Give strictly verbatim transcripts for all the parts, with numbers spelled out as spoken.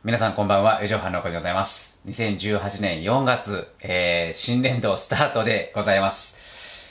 皆さんこんばんは、四畳半の岡でございます。にせんじゅうはちねんよんがつ、えー、新年度スタートでございます。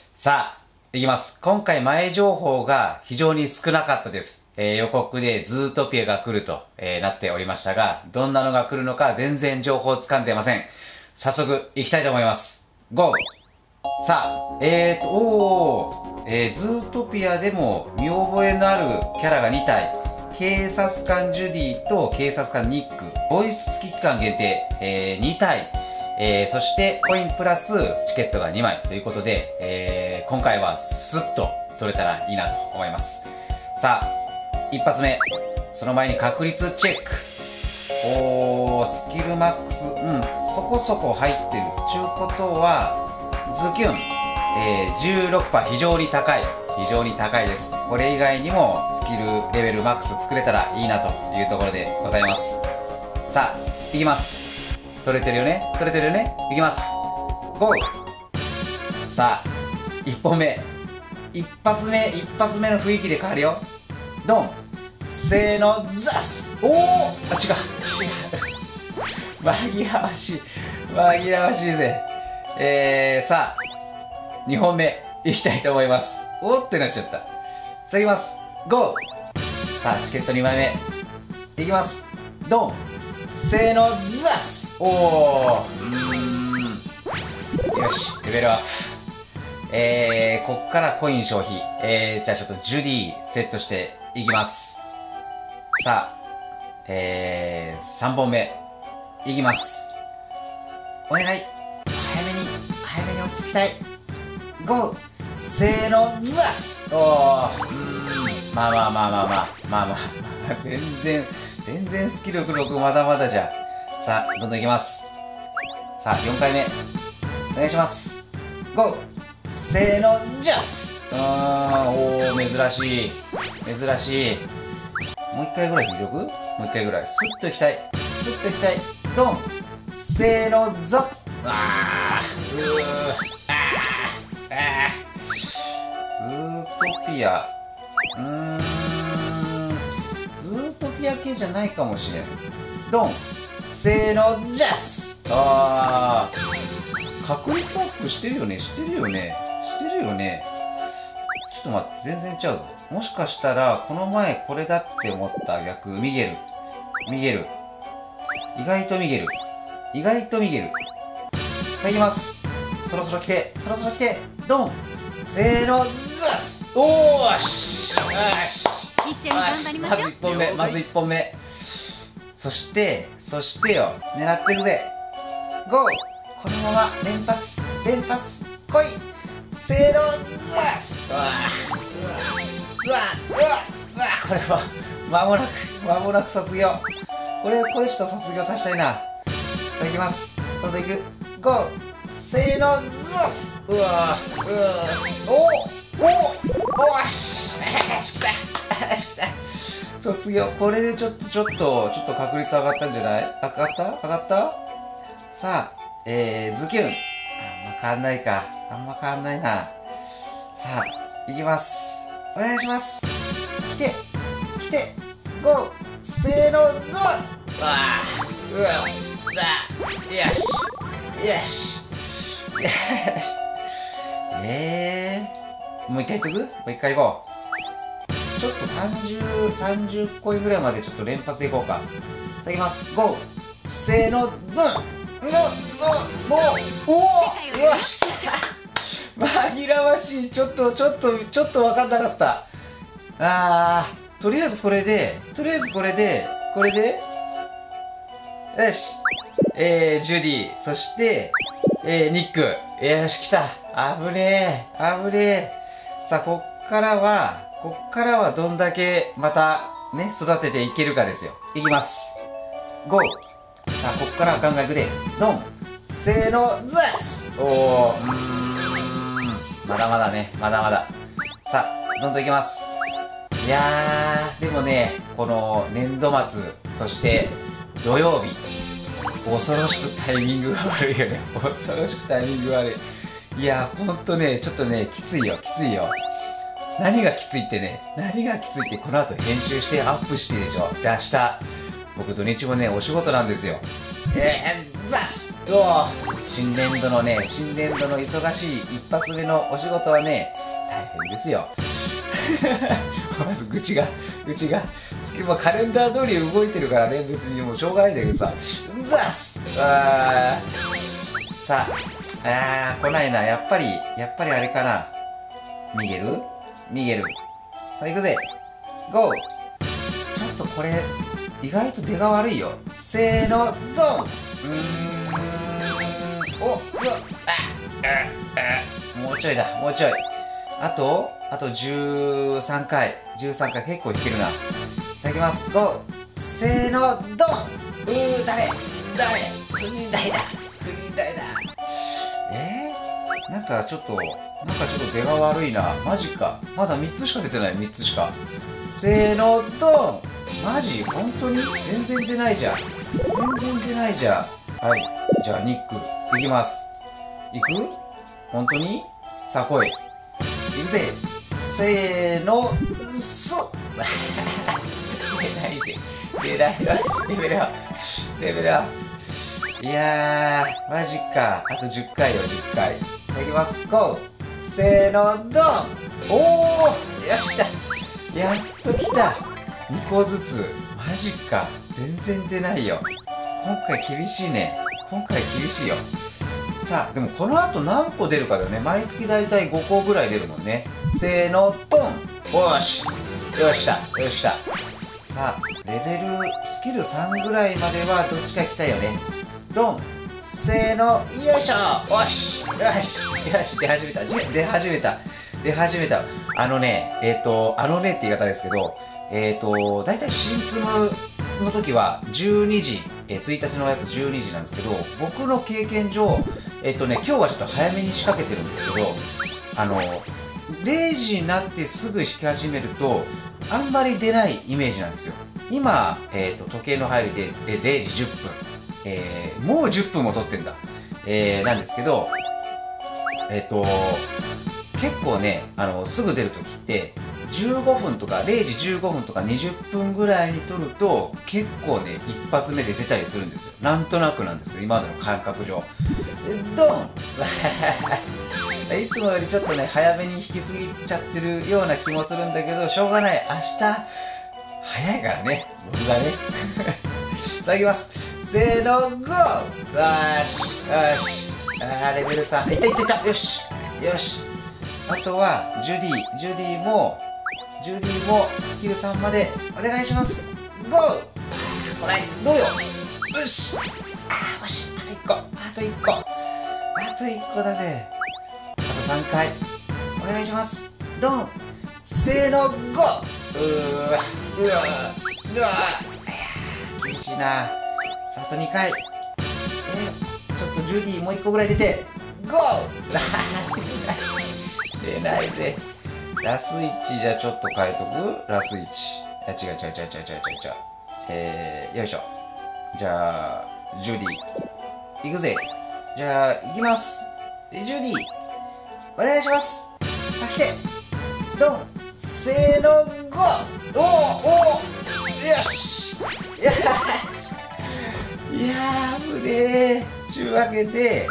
さあ、いきます。今回前情報が非常に少なかったです。えー、予告でズートピアが来ると、えー、なっておりましたが、どんなのが来るのか全然情報をつかんでません。早速、行きたいと思います。ゴー！さあ、えーと、おー、えー、ズートピアでも見覚えのあるキャラがにたい。警察官ジュディと警察官ニック、ボイス付き期間限定、えー、にたい、えー、そしてコインプラスチケットがにまいということで、えー、今回はスッと取れたらいいなと思います。さあ、一発目、その前に確率チェック。おー、スキルマックス、うん、そこそこ入ってる。ちゅうことは、ズキュン、えー、じゅうろくパーセント 非常に高い。非常に高いです。これ以外にもスキルレベルマックス作れたらいいなというところでございます。さあ、いきます。取れてるよね、取れてるよね、いきます。ゴー！さあ、いっぽんめ。一発目、一発目の雰囲気で変わるよ。ドン！せーの、ザス！おー！あ、違う、違う。紛らわしい。紛らわしいぜ。えー、さあ、にほんめ、いきたいと思います。おーってなっちゃった。さあ、いきます。ゴー！さあ、チケットにまいめ。いきます。ドン！せーの、ザス！おー！うーん。よし、レベルアップ。えー、こっからコイン消費。えー、じゃあちょっとジュディセットしていきます。さあ、えー、さんぼんめ。いきます。お願い。早めに、早めに落ち着きたい。ゴー！せーの、ザス！おー、うーん、まあまあまあまあまあ、まあまあ、まあ、全然、全然スキルろくまだまだじゃん。さあ、どんどんいきます。さあ、よんかいめ。お願いします。ゴー！せーの、ジャス！あー、おー、珍しい。珍しい。もう一回ぐらい引いておく？もう一回ぐらい。スッといきたい。スッといきたい。ドン！せーの、ゾッ！あー、うー、あー、あー。ズートピア、うーん、ズートピア系じゃないかもしれん。ドン！せーの、ジャス！あー、確率アップしてるよね、してるよね、してるよね。ちょっと待って、全然ちゃうぞ。もしかしたら、この前これだって思った逆、ミゲル。ミゲル。意外とミゲル。意外とミゲル。さあ、いきます。そろそろ来て、そろそろ来て、ドン！せーの、ザス！おーし！よし！ 一緒に頑張りましょう。 まずいっぽんめ、まずいっぽんめ。そして、そしてよ、狙っていくぜ。ゴー！このまま連発、連発、来い！せーの、ザス！うわうわうわうわうわこれは、まもなく、まもなく卒業。これ、これちょっと卒業させたいな。さあ、いきます。どんどんいく。ゴー！せーの、ザス！うわー、うわー、おおおおしよし、来たよし、来た卒業。これでちょっと、ちょっと、ちょっと確率上がったんじゃない？上がった？上がった？さあ、えー、ズキュン。あんま変わんないか。あんま変わんないな。さあ、いきます。お願いします。来て、来て、ゴー！せーの、ドン！うわー、うわー、よし、よし。よし。えー、もう一回いっとく？もう一回行こう。ちょっとさんじゅう、さんじゅっこいぐらいまでちょっと連発でいこうか。さあ、いきます。ゴー！せーの、ドン！ドン！ドン！ドン！おー！よし！紛らわしい。ちょっと、ちょっと、ちょっとわかんなかった。あー、とりあえずこれで、とりあえずこれで、これで、よし。えー、ジュディ、そして、えー、ニック。よし、来た。あぶねえ。あぶねえ。さあ、こっからは、こっからはどんだけまたね、育てていけるかですよ。いきます。ゴー！さあ、こっからは考えくで。ドン！せーの、ザス！おー、うーん。まだまだね、まだまだ。さあ、どんどんいきます。いやー、でもね、この年度末、そして土曜日、恐ろしくタイミングが悪いよね。恐ろしくタイミングが悪い。いやー、ほんとね、ちょっとね、きついよ、きついよ。何がきついってね、何がきついってこの後編集してアップしてでしょ。で、明日、 僕土日もねお仕事なんですよ。えー、ザスおお新年度のね新年度の忙しい一発目のお仕事はね大変ですよ。まず愚痴が愚痴が月もカレンダー通り動いてるからね、別にもうしょうがないんだけどさ、ザスあーさああー来ないな。やっぱりやっぱりあれかな、逃げる逃げる。さあ行くぜ、ゴー。ちょっとこれ意外と出が悪いよ。せーのドン。うーんおっうわああもうちょいだもうちょい。あとあとじゅうさんかいじゅうさんかい結構いけるな。さあいきます、ゴー。せーのドン。うー誰誰クリーンダイだクリーンダイだ。えー、なんかちょっとなんかちょっと出が悪いな。マジか、まだみっつしか出てない。みっつしか。せーのドン。マジ本当に全然出ないじゃん。全然出ないじゃん。はい、じゃあニックいきます。いく本当に。さあ来い、いくぜ。せーのそっ出ないぜ出ない。よしレベルアップレベルアップ。いやーマジか。あとじゅっかいよじゅっかい。いきます、ゴー。せーのドン。おおよし来た、やっと来た。にこずつ。マジか、全然出ないよ。今回厳しいね、今回厳しいよ。さあでもこの後何個出るかだよね。毎月だいたいごこぐらい出るもんね。せーのドン。おしよし来たよし来た。さあレベルスキルさんぐらいまではどっちか行きたいよね。ドン。せーのよいしょ。おしよしよし出始めた出始めた出始めた。あのねえっ、ー、とあのねって言い方ですけど、えっ、ー、とだいたい新ツムの時はじゅうにじ、えー、ついたちのやつじゅうにじなんですけど、僕の経験上えっ、ー、とね今日はちょっと早めに仕掛けてるんですけど、あのれいじになってすぐ引き始めるとあんまり出ないイメージなんですよ。今、えー、と時計の入りでれいじじゅっぷん、えー、もうじゅっぷんも取ってんだ、えー、なんですけど、えっ、ー、と結構ねあのすぐ出る時ってじゅうごふんとかれいじじゅうごふんとかにじゅっぷんぐらいに取ると結構ね一発目で出たりするんですよ。なんとなくなんですけど今までの感覚上。ドンいつもよりちょっとね早めに引きすぎちゃってるような気もするんだけど、しょうがない、明日早いからね僕がね。いただきます。せーのゴー。よしよし、あーレベルさんいったいったいった。よしよし、あとはジュディジュディもジュディもスキルさんまでお願いします。ゴー。これどうよ。よし、あー惜しい。あといっこあといっこあといっこだぜ。あとさんかいお願いします。ドン。せーのゴー。うーわうわうわ厳しいな。さああとにかい、えー、ちょっとジュディもういっこぐらい出てゴー。出ないぜ。ラスいちじゃちょっと変えとく。ラスいち、あ違う違う違う違う違う違う違う。えー、よいしょ。じゃあジュディいくぜ。じゃあいきます。ジュディお願いします。さあ来てドン。せーのゴー。おおおおよしよし。いやー危ねー。ちゅうわけで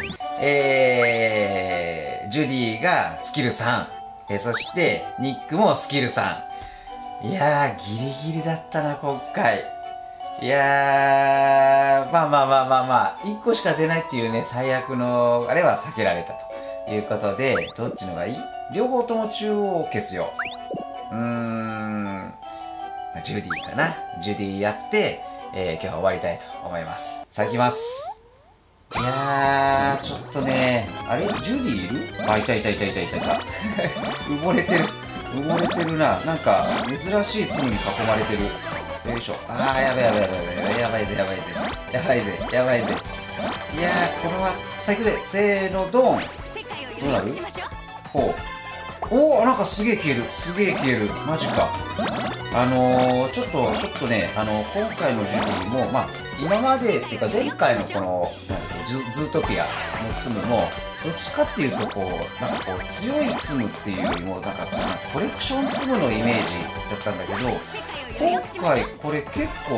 えー、ジュディがスキルさん、えー、そしてニックもスキルさん。いやーギリギリだったな今回。いやーまあまあまあまあまあいっこしか出ないっていうね最悪のあれは避けられたということで、どっちのがいい？両方とも中央を消すよ。うーんジュディかな。ジュディやって、えー、今日は終わりたいと思います。さあ行きます。いやーちょっとねあれジュディいる？あいたいたいたいたいたいた埋もれてる埋もれてるな。なんか珍しいツムに囲まれてる。よいしょ。あーやばいやばいやばいやばいやばいぜやばいぜやばいぜやばいぜ。いやーこのままさあ行くぜ。せーのドン。どうなる？ほうおおなんかすげえ消えるすげえ消える。マジか。あのー、ちょっとちょっとねあの今回のジュディもまあ今までっていうか前回のこのズズートピアのツムもどっちかっていうとこうなんかこう強いツムっていうよりもなんかコレクションツムのイメージだったんだけど、今回これ結構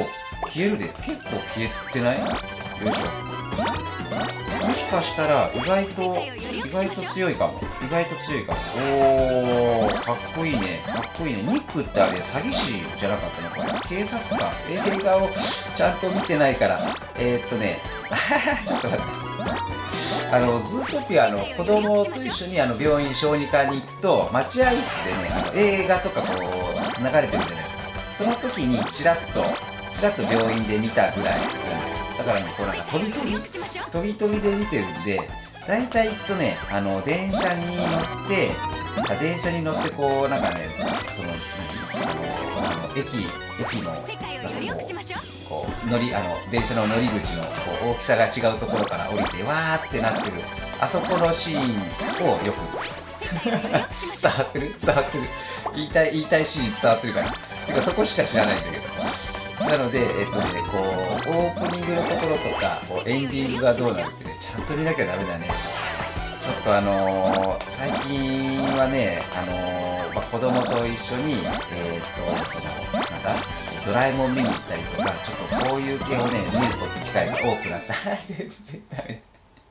消えるで。結構消えてない？よいしょ。もしかしたら意外と意外と強いかも。意外と強いかも。おー、かっこいいね。かっこいいね。ニックってあれ詐欺師じゃなかったのかな。警察官。映画をちゃんと見てないから。えー、っとねちょっと待って。あのズートピアの子供と一緒にあの病院小児科に行くと待合室でね、あの映画とかこう流れてるじゃないですか。その時にチラッとチラッと病院で見たぐらいなんですよ。だからね、こうなんか飛び飛び飛び飛びで見てるんで、大体行くとね、あの電車に乗ってあ電車に乗ってこうなんかね、そのあのあの駅駅のなんかこうこう乗りあの電車の乗り口のこう大きさが違うところから降りてわーってなってるあそこのシーンをよく伝わってる伝わってる言いたい言いたいシーン伝わってるから。てかそこしか知らないんだけど。なので、えっとね、こう、オープニングのところとか、こうエンディングがどうなるってね、ちゃんと見なきゃダメだね。ちょっとあのー、最近はね、あのー、まあ、子供と一緒に、えー、っと、その、なんだ、ドラえもん見に行ったりとか、ちょっとこういう系をね、見ること機会が多くなった。全然ダメ。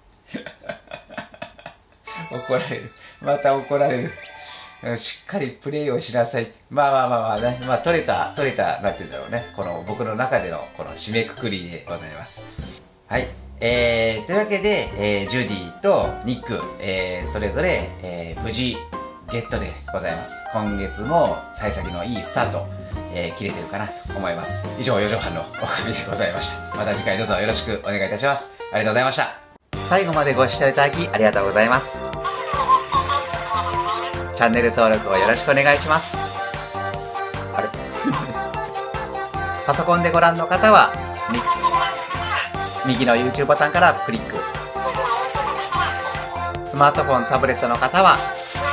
怒られる。また怒られる。しっかりプレイをしなさい。まあまあまあまあね、まあ取れた、取れた、なんて言うんだろうね。この僕の中でのこの締めくくりでございます。はい。えー、というわけで、えー、ジュディとニック、えー、それぞれ、えー、無事ゲットでございます。今月も幸先のいいスタート、えー、切れてるかなと思います。以上、よじょうはんのおかみでございました。また次回どうぞよろしくお願いいたします。ありがとうございました。最後までご視聴いただきありがとうございます。チャンネル登録をよろしくお願いします。あれパソコンでご覧の方は右の YouTube ボタンからクリック、スマートフォンタブレットの方は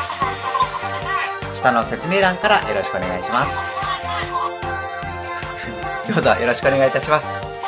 下の説明欄からよろしくお願いします。どうぞよろしくお願いいたします。